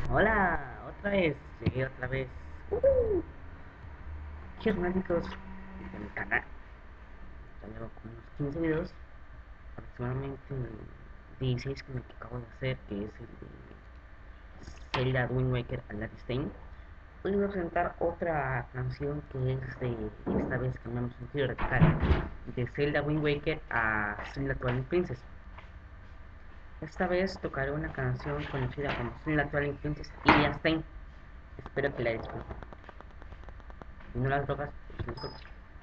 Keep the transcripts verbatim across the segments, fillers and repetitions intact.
Hola, otra vez, llegué otra vez. Uh, qué románticos de mi canal. Ya llevo como unos quince videos, aproximadamente dieciséis con el que acabo de hacer, que es el de Zelda Wind Waker Aladdin Stain. Hoy voy a presentar otra canción que es de, esta vez cambiamos un giro radical, de Zelda Wind Waker a Zelda Twilight Princess. Esta vez tocaré una canción conocida como Zelda Twilight Princess Ilian Stein. Espero que la disfruten. Y no las drogas, pues no disfruten.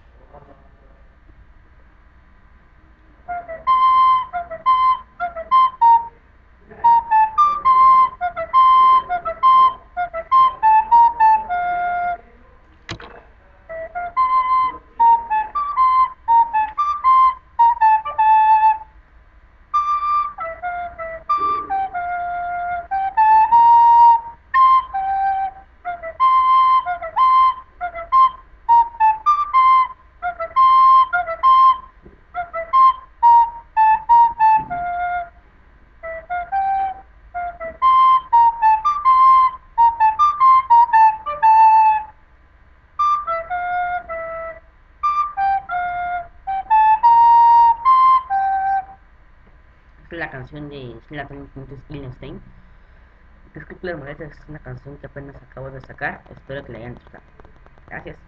Es la canción de Zelda Twilight Princess Ilian Stein. Disculpe las molestias, es una canción que apenas acabo de sacar. Espero que la hayan disfrutado. Gracias.